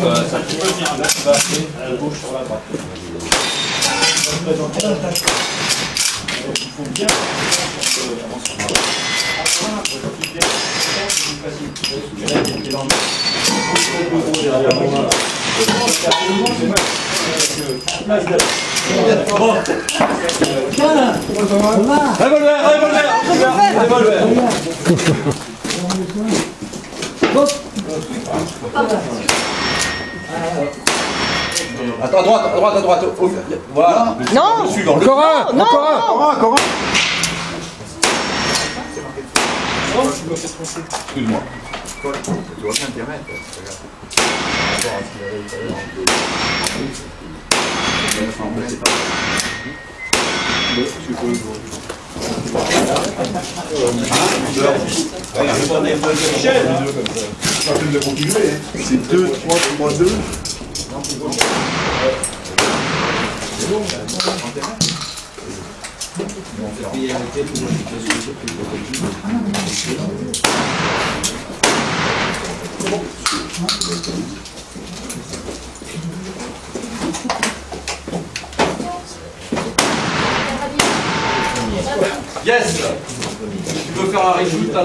c'est un petit peu bien. Là, tu vas appeler à la gauche sur la droite. Il faut bien Attends, à droite. Voilà. Non. Encore un. Excuse-moi. Tu vois bien le diamètre, c'est C'est 2, 3, 3, 2. Yes. Tu veux faire un reshoot